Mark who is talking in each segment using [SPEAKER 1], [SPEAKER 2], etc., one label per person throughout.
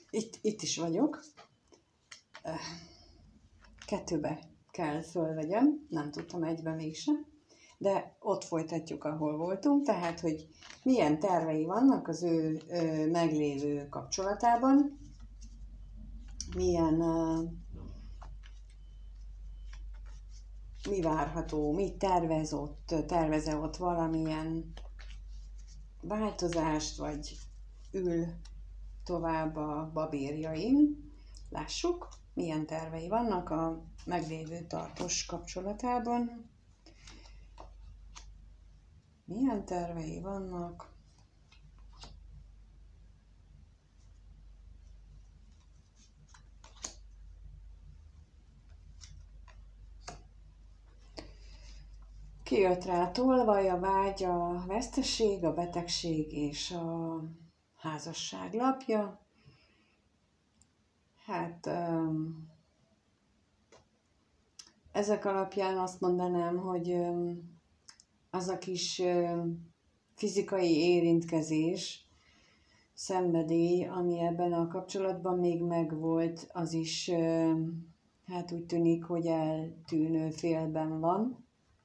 [SPEAKER 1] Itt is vagyok. Kettőbe kell fölvegyem, nem tudtam egyben mégsem, de ott folytatjuk, ahol voltunk, tehát, hogy milyen tervei vannak az ő meglévő kapcsolatában, mi várható, mit tervez-e ott valamilyen változást, vagy ül tovább a babérjain. Lássuk, milyen tervei vannak a meglévő tartós kapcsolatában. Milyen tervei vannak? Kijött rá a tolvaj, a vágy, a veszteség, a betegség és a házasság lapja. Hát ezek alapján azt mondanám, hogy az a kis fizikai érintkezés, szenvedély, ami ebben a kapcsolatban még megvolt, az is hát úgy tűnik, hogy eltűnő félben van,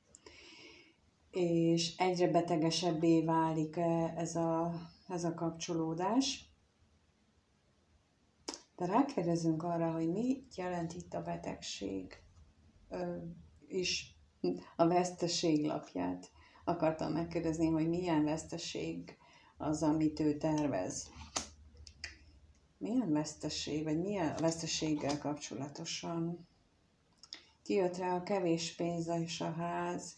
[SPEAKER 1] és egyre betegesebbé válik ez a kapcsolódás. De rákérdezünk arra, hogy mit jelent itt a betegség, és a veszteség lapját akartam megkérdezni, hogy milyen veszteség az, amit ő tervez. Milyen veszteség, vagy milyen veszteséggel kapcsolatosan? Kijött rá a kevés pénz és a ház.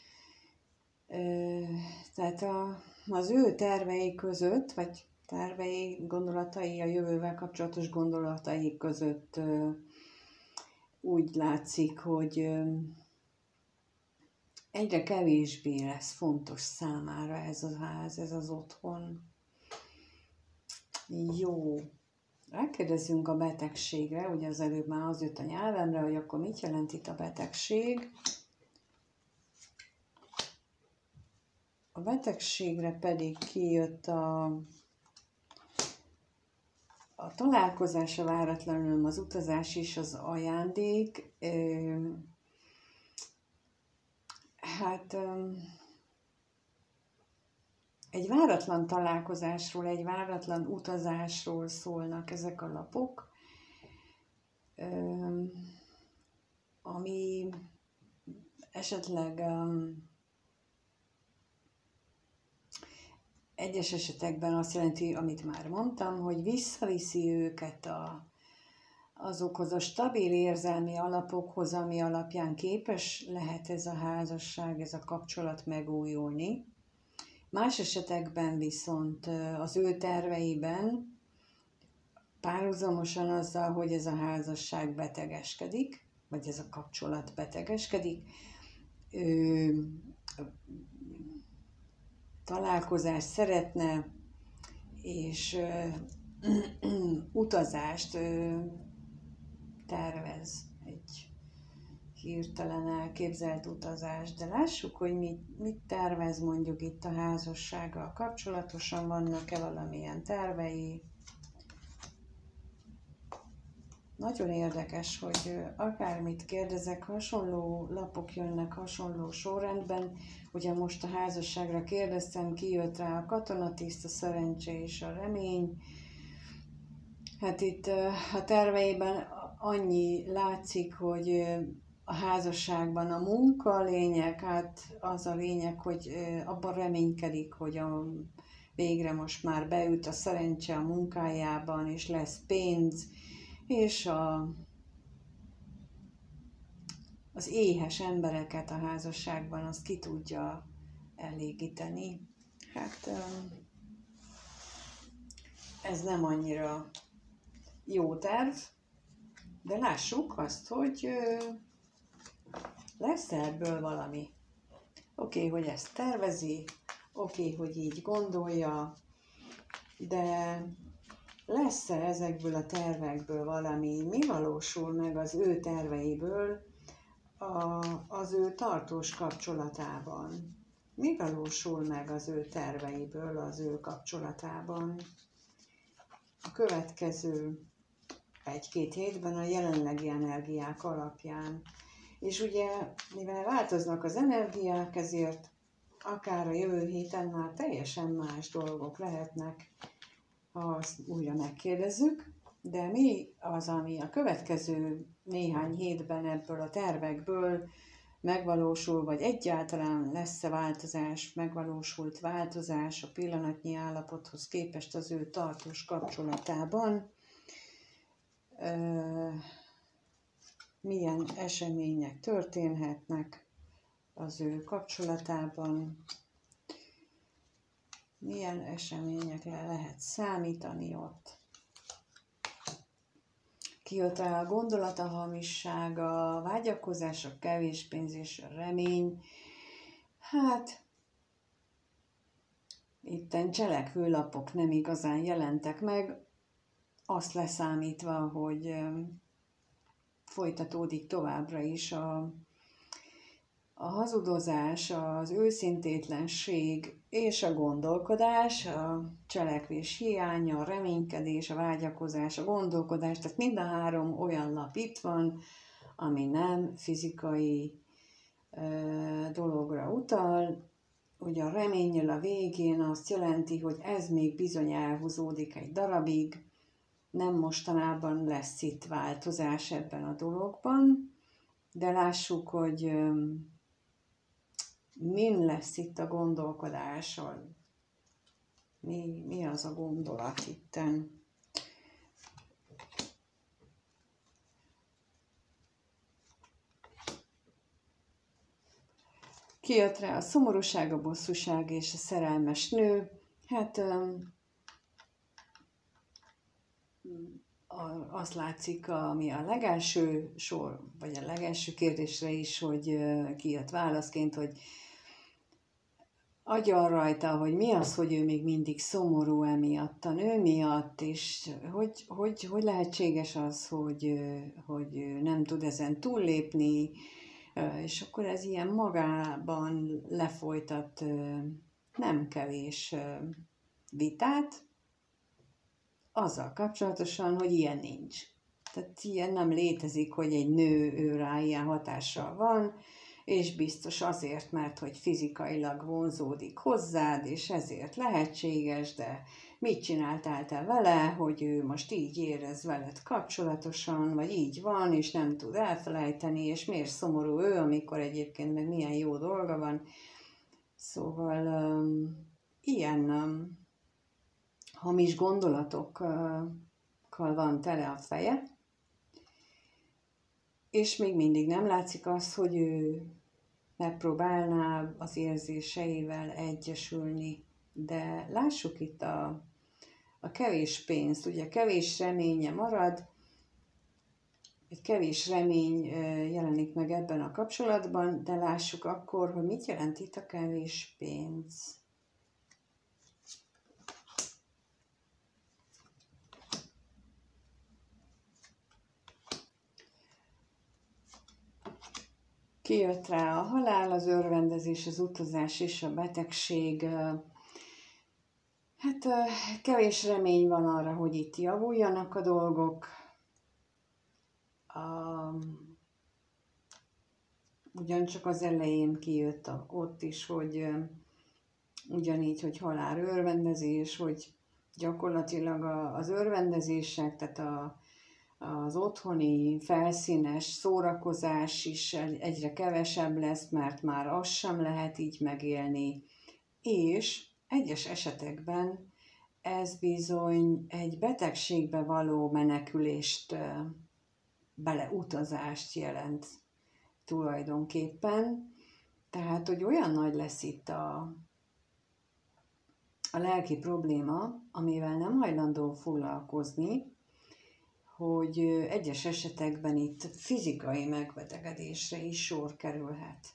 [SPEAKER 1] Tehát az ő tervei között, vagy tervei, gondolatai, a jövővel kapcsolatos gondolatai között úgy látszik, hogy egyre kevésbé lesz fontos számára ez a ház, ez az otthon. Jó. Rákérdezünk a betegségre, ugye az előbb már az jött a nyelvemre, hogy akkor mit jelent itt a betegség. A betegségre pedig kijött a találkozás, a váratlanul az utazás és az ajándék. Hát egy váratlan találkozásról, egy váratlan utazásról szólnak ezek a lapok, ami esetleg egyes esetekben azt jelenti, amit már mondtam, hogy visszaviszi őket azokhoz a stabil érzelmi alapokhoz, ami alapján képes lehet ez a házasság, ez a kapcsolat megújulni. Más esetekben viszont az ő terveiben párhuzamosan azzal, hogy ez a házasság betegeskedik, vagy ez a kapcsolat betegeskedik, találkozást szeretne, és utazást tervez, egy hirtelen elképzelt utazást, de lássuk, hogy mit tervez mondjuk itt a házassággal kapcsolatosan, vannak-e valamilyen tervei. Nagyon érdekes, hogy akármit kérdezek, hasonló lapok jönnek hasonló sorrendben. Ugye most a házasságra kérdeztem, kijött rá a katonatiszt, a szerencse és a remény. Hát itt a terveiben annyi látszik, hogy a házasságban a munka a lényeg, hát az a lényeg, hogy abban reménykedik, hogy végre most már beüt a szerencse a munkájában, és lesz pénz, és az éhes embereket a házasságban azt ki tudja elégíteni. Hát ez nem annyira jó terv, de lássuk azt, hogy lesz ebből valami. Oké, hogy ezt tervezi, oké, hogy így gondolja, de lesz-e ezekből a tervekből valami, mi valósul meg az ő terveiből az ő tartós kapcsolatában? Mi valósul meg az ő terveiből az ő kapcsolatában? következő egy-két hétben a jelenlegi energiák alapján. És ugye, mivel változnak az energiák, ezért akár a jövő héten már teljesen más dolgok lehetnek, ha azt újra megkérdezzük, de mi az, ami a következő néhány hétben ebből a tervekből megvalósul, vagy egyáltalán lesz-e változás, megvalósult változás a pillanatnyi állapothoz képest az ő tartós kapcsolatában, milyen események történhetnek az ő kapcsolatában, milyen eseményekre lehet számítani ott. Kijött rá a gondolat, a hamisság, a vágyakozás, a kevés pénz és a remény. Hát, itten cselekvőlapok nem igazán jelentek meg, azt leszámítva, hogy folytatódik továbbra is a hazudozás, az őszintétlenség és a gondolkodás, a cselekvés hiánya, a reménykedés, a vágyakozás, a gondolkodás, tehát mind a három olyan lap itt van, ami nem fizikai dologra utal. Ugye a reménnyel a végén azt jelenti, hogy ez még bizony elhúzódik egy darabig, nem mostanában lesz itt változás ebben a dologban, de lássuk, hogy min lesz itt a gondolkodáson. Mi az a gondolat itten? Kijött rá a szomorúság, a bosszúság és a szerelmes nő. Hát azt látszik, ami a legelső sor, vagy a legelső kérdésre is, hogy kijött válaszként, hogy agyal rajta, hogy mi az, hogy ő még mindig szomorú emiatt, a nő miatt, és hogy lehetséges az, hogy nem tud ezen túllépni, és akkor ez ilyen magában lefolytat nem kevés vitát, azzal kapcsolatosan, hogy ilyen nincs. Tehát ilyen nem létezik, hogy egy nő rá ilyen hatással van, és biztos azért, mert hogy fizikailag vonzódik hozzád, és ezért lehetséges, de mit csináltál te vele, hogy ő most így érez veled kapcsolatosan, vagy így van, és nem tud elfelejteni, és miért szomorú ő, amikor egyébként meg milyen jó dolga van. Szóval ilyen hamis gondolatokkal van tele a feje, és még mindig nem látszik az, hogy ő megpróbálná az érzéseivel egyesülni. De lássuk itt a kevés pénzt, ugye kevés reménye marad, egy kevés remény jelenik meg ebben a kapcsolatban, de lássuk akkor, hogy mit jelent itt a kevés pénz. Kijött rá a halál, az örvendezés, az utazás és a betegség. Hát kevés remény van arra, hogy itt javuljanak a dolgok. Ugyancsak az elején kijött ott is, hogy ugyanígy, hogy halál, örvendezés, hogy gyakorlatilag az örvendezések, tehát az otthoni felszínes szórakozás is egyre kevesebb lesz, mert már azt sem lehet így megélni. És egyes esetekben ez bizony egy betegségbe való menekülést, beleutazást jelent tulajdonképpen. Tehát, hogy olyan nagy lesz itt a lelki probléma, amivel nem hajlandó foglalkozni, hogy egyes esetekben itt fizikai megbetegedésre is sor kerülhet.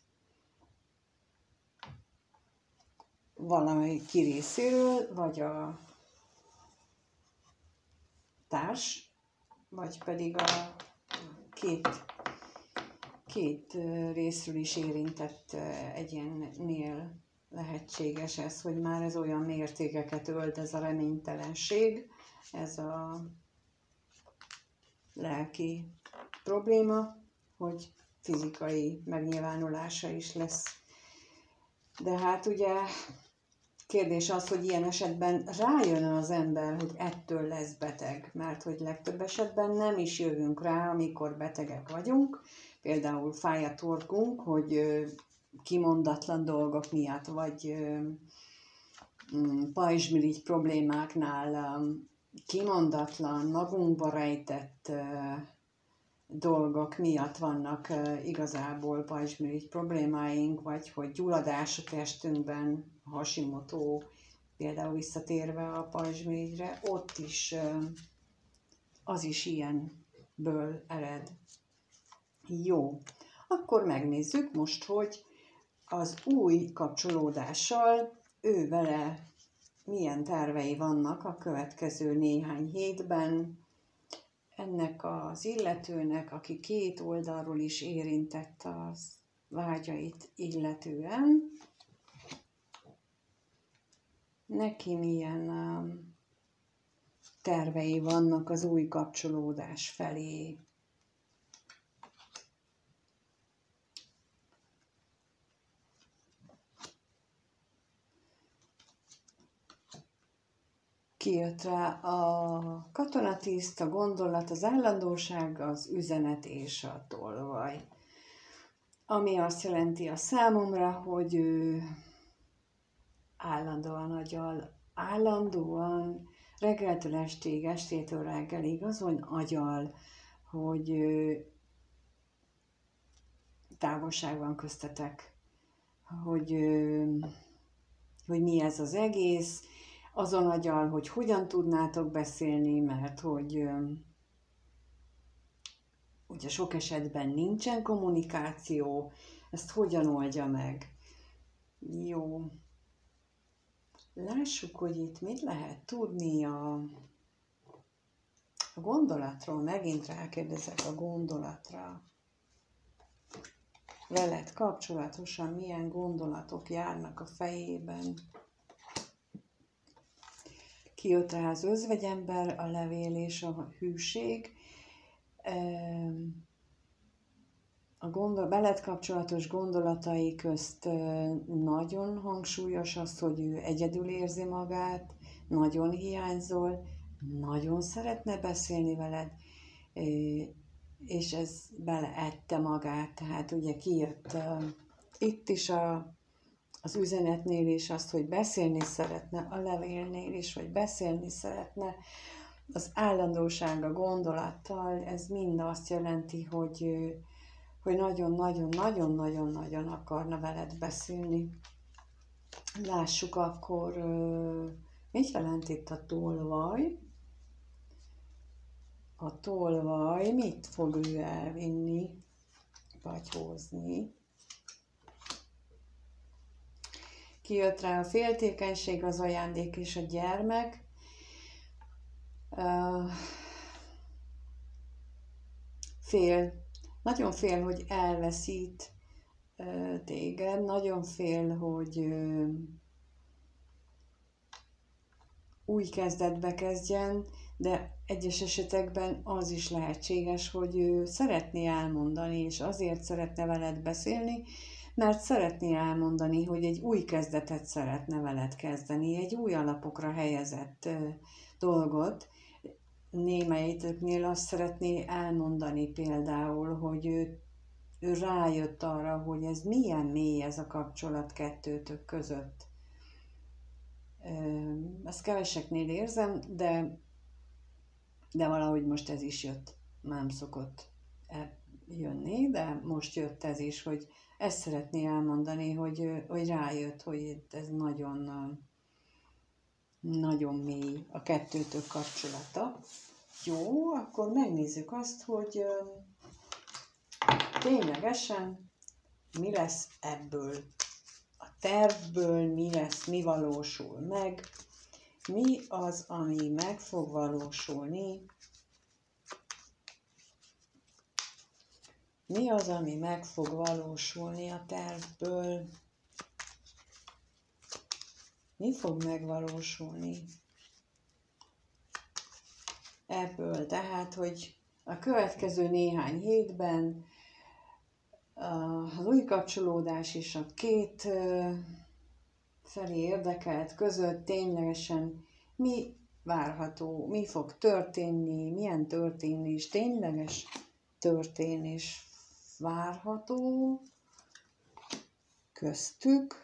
[SPEAKER 1] Valamelyik ki részéről, vagy a társ, vagy pedig a két részről is érintett egyénnél lehetséges ez, hogy már ez olyan mértékeket ölt ez a reménytelenség, ez a lelki probléma, hogy fizikai megnyilvánulása is lesz. De hát ugye kérdés az, hogy ilyen esetben rájön az ember, hogy ettől lesz beteg, mert hogy legtöbb esetben nem is jövünk rá, amikor betegek vagyunk. Például fáj a torkunk, hogy kimondatlan dolgok miatt, vagy pajzsmirigy problémáknál kimondatlan, magunkba rejtett dolgok miatt vannak igazából pajzsmirigy problémáink, vagy hogy gyulladás a testünkben, Hashimoto, például visszatérve a pajzsmirigyre, ott is az is ilyenből ered. Jó, akkor megnézzük most, hogy az új kapcsolódással ő vele milyen tervei vannak a következő néhány hétben. Ennek az illetőnek, aki két oldalról is érintett az vágyait illetően, neki milyen tervei vannak az új kapcsolódás felé. Kijött rá a katonatiszt, a gondolat, az állandóság, az üzenet és a tolvaj. Ami azt jelenti a számomra, hogy ő állandóan agyal, állandóan reggeltől estig, estétől reggelig azon agyal, hogy távolság van köztetek, hogy mi ez az egész, azon agyal, hogy hogyan tudnátok beszélni, mert hogy ugye sok esetben nincsen kommunikáció, ezt hogyan oldja meg. Jó. Lássuk, hogy itt mit lehet tudni a gondolatról. Megint rákérdezek a gondolatra. Veled kapcsolatosan milyen gondolatok járnak a fejében. Kijött rá az özvegyember, a levél és a hűség. Veled kapcsolatos gondolatai közt nagyon hangsúlyos az, hogy ő egyedül érzi magát, nagyon hiányzol, nagyon szeretne beszélni veled, és ez beleette magát. Tehát ugye kijött itt is az üzenetnél is azt, hogy beszélni szeretne, a levélnél is, hogy beszélni szeretne, az állandóság a gondolattal, ez mind azt jelenti, hogy nagyon-nagyon-nagyon-nagyon-nagyon akarna veled beszélni. Lássuk akkor, mit jelent itt a tolvaj? A tolvaj mit fog ő elvinni, vagy hozni? Kijött rá a féltékenység, az ajándék és a gyermek. Nagyon fél, hogy elveszít téged, nagyon fél, hogy új kezdetbe kezdjen, de egyes esetekben az is lehetséges, hogy ő szeretné elmondani, és azért szeretne veled beszélni, mert szeretné elmondani, hogy egy új kezdetet szeretne veled kezdeni, egy új alapokra helyezett dolgot. Némelyitöknél azt szeretné elmondani például, hogy ő rájött arra, hogy ez milyen mély ez a kapcsolat kettőtök között. Ezt keveseknél érzem, de valahogy most ez is jött. Nem szokott jönni, de most jött ez is, hogy ezt szeretné elmondani, hogy rájött, hogy ez nagyon, nagyon mély a kettőtök kapcsolata. Jó, akkor megnézzük azt, hogy ténylegesen mi lesz ebből. A tervből mi lesz, mi valósul meg, mi az, ami meg fog valósulni, mi az, ami meg fog valósulni a tervből, mi fog megvalósulni. ebből, tehát, hogy a következő néhány hétben az új kapcsolódás és a két felé érdekelt között ténylegesen mi várható, mi fog történni, milyen történés, tényleges történés várható köztük,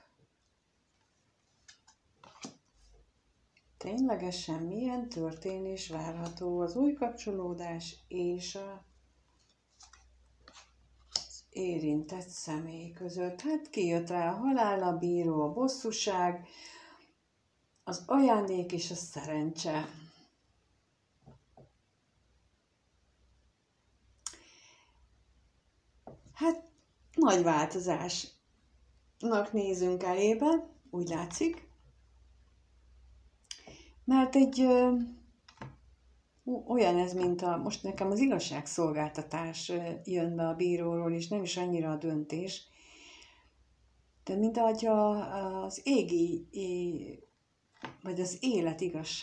[SPEAKER 1] ténylegesen milyen történés várható az új kapcsolódás és az érintett személy között. Hát kijött rá a halál, a bíró, a bosszúság, az ajándék és a szerencse. Hát nagy változásnak nézünk elébe, úgy látszik, mert egy olyan ez, mint most nekem az igazságszolgáltatás jön be a bíróról, és nem is annyira a döntés, de mint ahogy az vagy az élet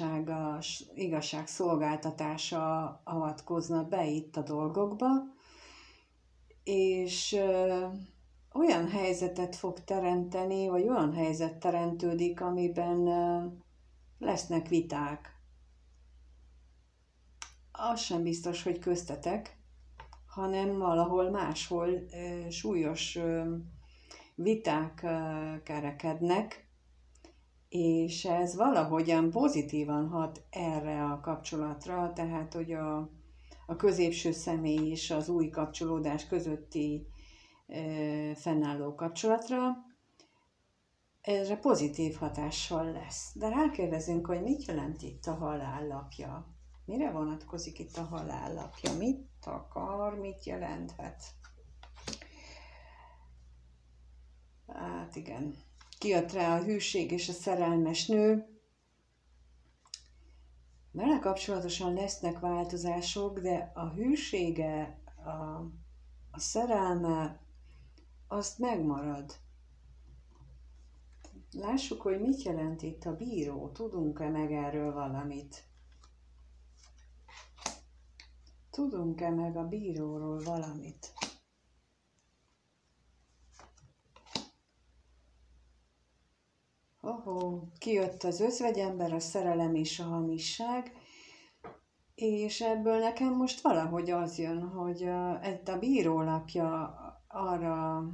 [SPEAKER 1] igazságszolgáltatása avatkozna be itt a dolgokba, és olyan helyzetet fog teremteni, vagy olyan helyzet teremtődik, amiben lesznek viták. Az sem biztos, hogy köztetek, hanem valahol máshol súlyos viták kerekednek, és ez valahogyan pozitívan hat erre a kapcsolatra, tehát hogy a középső személy és az új kapcsolódás közötti fennálló kapcsolatra, erre pozitív hatással lesz. De rákérdezünk, hogy mit jelent itt a halállapja? Mire vonatkozik itt a halállapja? Mit akar, mit jelenthet? Hát igen. Kijött rá a hűség és a szerelmes nő. Vele kapcsolatosan lesznek változások, de a hűsége, a szerelme, azt megmarad. Lássuk, hogy mit jelent itt a bíró. Tudunk-e meg erről valamit? Tudunk-e meg a bíróról valamit? Kijött az özvegyember, a szerelem és a hamisság, és ebből nekem most valahogy az jön, hogy a bírólapja arra,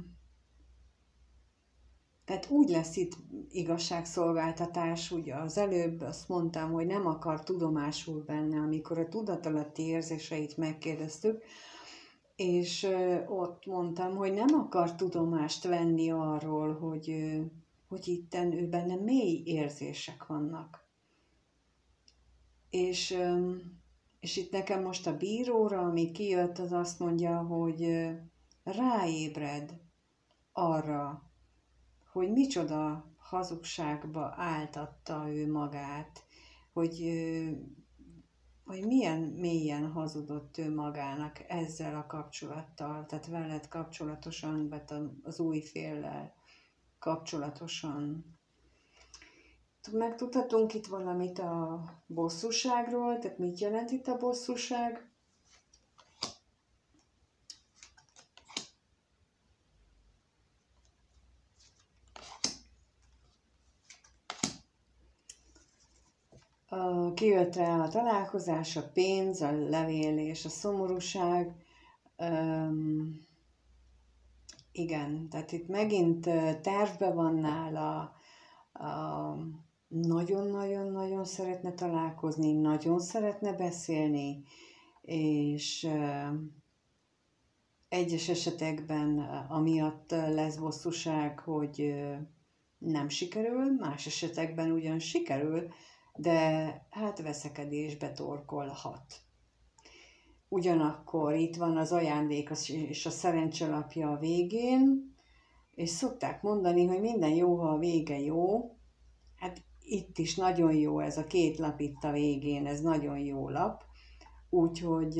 [SPEAKER 1] tehát úgy lesz itt igazságszolgáltatás, ugye az előbb azt mondtam, hogy nem akar tudomásul benne, amikor a tudatalatti érzéseit megkérdeztük, és ott mondtam, hogy nem akar tudomást venni arról, hogy itten ő benne mély érzések vannak. És itt nekem most a bíróra, ami kijött, az azt mondja, hogy ráébred arra, hogy micsoda hazugságba áltatta ő magát, hogy milyen mélyen hazudott ő magának ezzel a kapcsolattal, tehát veled kapcsolatosan, vagy az új féllel kapcsolatosan. Megtudhatunk itt valamit a bosszúságról, tehát mit jelent itt a bosszúság? Kijött rá a találkozás, a pénz, a levél és a szomorúság. Igen, tehát itt megint tervbe van nála, nagyon-nagyon-nagyon szeretne találkozni, nagyon szeretne beszélni, és egyes esetekben amiatt lesz bosszúság, hogy nem sikerül, más esetekben ugyan sikerül, de hát veszekedésbe torkolhat. Ugyanakkor itt van az ajándék és a szerencselapja a végén, és szokták mondani, hogy minden jó, ha a vége jó. Hát itt is nagyon jó ez a két lap itt a végén, ez nagyon jó lap. Úgyhogy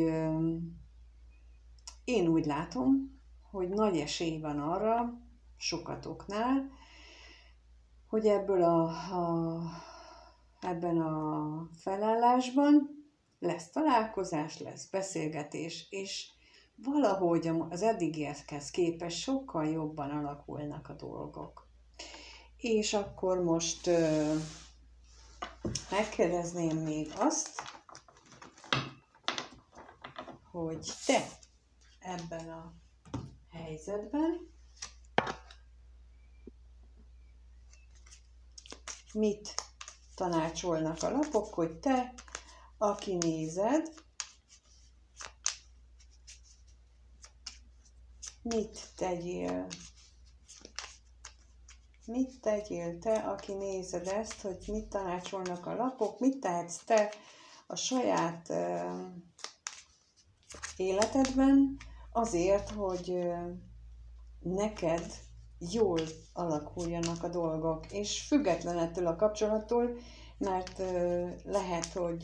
[SPEAKER 1] én úgy látom, hogy nagy esély van arra, sokatoknál, hogy ebben a felállásban lesz találkozás, lesz beszélgetés, és valahogy az eddigiekhez képest sokkal jobban alakulnak a dolgok. És akkor most megkérdezném még azt, hogy te ebben a helyzetben mit tanácsolnak a lapok, hogy te, aki nézed, mit tegyél? Mit tegyél te, aki nézed ezt, hogy mit tanácsolnak a lapok, mit tehetsz te a saját életedben azért, hogy neked jól alakuljanak a dolgok, és független ettől a kapcsolattól, mert lehet, hogy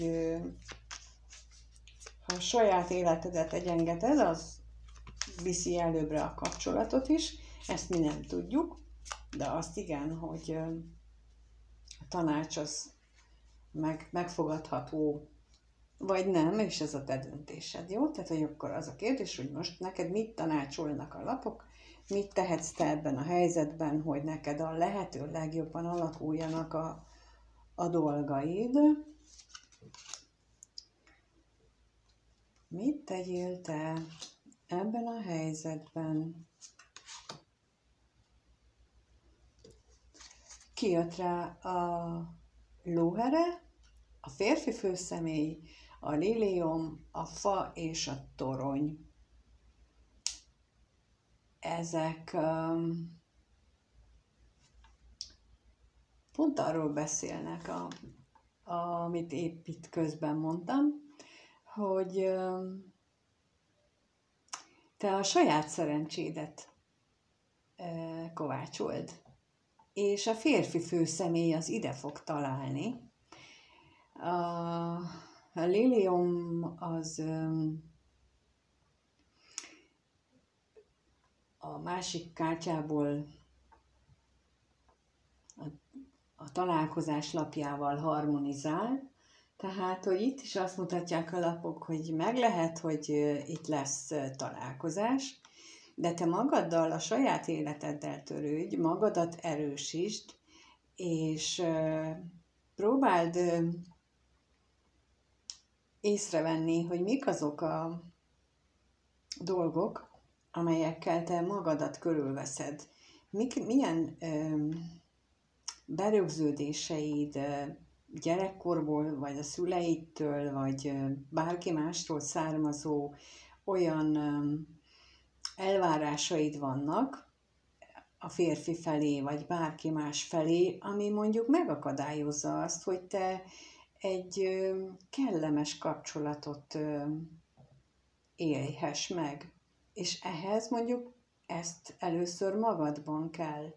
[SPEAKER 1] ha a saját életedet egyengeted, az viszi előbbre a kapcsolatot is, ezt mi nem tudjuk, de azt igen, hogy a tanács az megfogadható, vagy nem, és ez a te döntésed, jó? Tehát, hogy akkor az a kérdés, hogy most neked mit tanácsolnak a lapok, mit tehetsz te ebben a helyzetben, hogy neked a lehető legjobban alakuljanak a dolgaid. Mit tegyél te ebben a helyzetben? Kijött rá a lóhere, a férfi főszemély, a lilium, a fa és a torony. Ezek pont arról beszélnek, amit épp itt közben mondtam, hogy te a saját szerencsédet kovácsold, és a férfi főszemély az ide fog találni. A lilium az a másik kártyából a találkozás lapjával harmonizál, tehát, hogy itt is azt mutatják a lapok, hogy meg lehet, hogy itt lesz találkozás, de te magaddal, a saját életeddel törődj, magadat erősítsd, és próbáld észrevenni, hogy mik azok a dolgok, amelyekkel te magadat körülveszed. Milyen berögződéseid gyerekkorból, vagy a szüleidtől, vagy bárki mástól származó olyan elvárásaid vannak a férfi felé, vagy bárki más felé, ami mondjuk megakadályozza azt, hogy te egy kellemes kapcsolatot élhess meg. És ehhez mondjuk ezt először magadban kell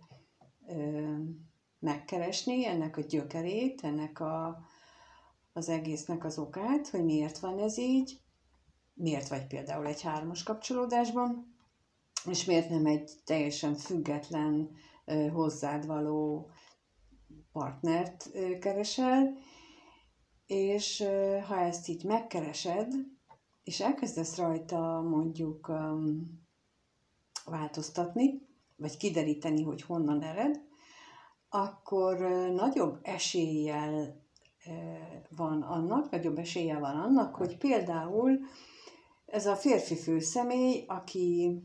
[SPEAKER 1] megkeresni, ennek a gyökerét, ennek az egésznek az okát, hogy miért van ez így, miért vagy például egy 3-as kapcsolódásban, és miért nem egy teljesen független, hozzád való partnert keresel, és ha ezt így megkeresed, és elkezdesz rajta mondjuk változtatni, vagy kideríteni, hogy honnan ered, akkor nagyobb eséllyel van annak, hogy például ez a férfi főszemély, aki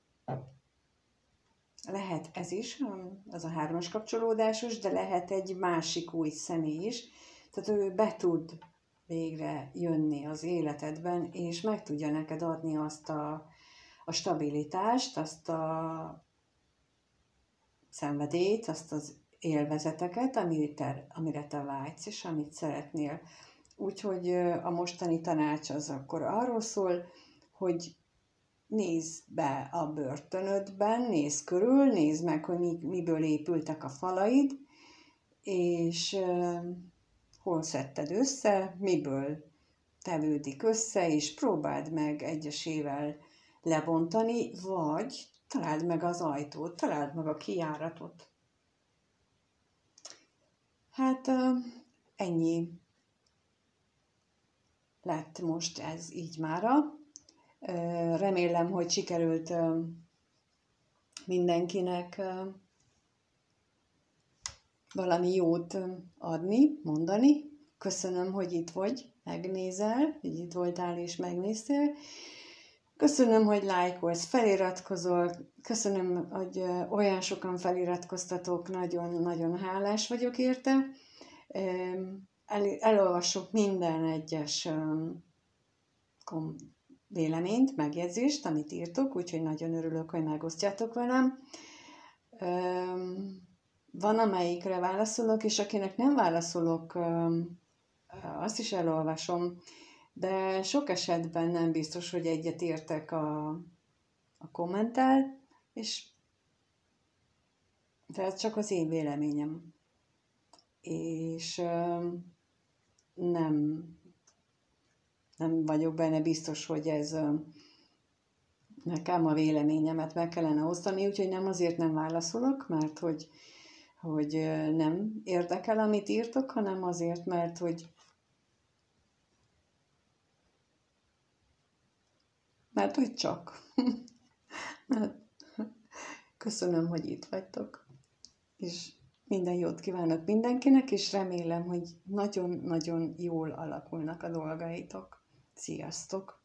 [SPEAKER 1] lehet ez is, az a 3-as kapcsolódásos, de lehet egy másik új személy is, tehát ő be tud végre jönni az életedben, és meg tudja neked adni azt a stabilitást, azt a szenvedélyt, azt az élvezeteket, amire te vágysz, és amit szeretnél. Úgyhogy a mostani tanács az akkor arról szól, hogy nézd be a börtönödben, nézd körül, nézd meg, hogy miből épültek a falaid, és hol szedted össze, miből tevődik össze, és próbáld meg egyesével lebontani, vagy találd meg az ajtót, találd meg a kijáratot. Hát ennyi lett most ez így mára. Remélem, hogy sikerült mindenkinek valami jót adni, mondani. Köszönöm, hogy itt vagy, megnézel, hogy itt voltál és megnéztél. Köszönöm, hogy lájkolsz, feliratkozol. Köszönöm, hogy olyan sokan feliratkoztatok, nagyon-nagyon hálás vagyok érte. Elolvasok minden egyes véleményt, megjegyzést, amit írtok, úgyhogy nagyon örülök, hogy megosztjátok velem. Van, amelyikre válaszolok, és akinek nem válaszolok, azt is elolvasom, de sok esetben nem biztos, hogy egyet értek a kommenttel, és ez csak az én véleményem. És nem vagyok benne biztos, hogy ez nekem a véleményemet meg kellene osztani, úgyhogy nem azért nem válaszolok, mert hogy nem érdekel, amit írtok, hanem azért, mert hogy csak. Köszönöm, hogy itt vagytok, és minden jót kívánok mindenkinek, és remélem, hogy nagyon-nagyon jól alakulnak a dolgaitok. Sziasztok!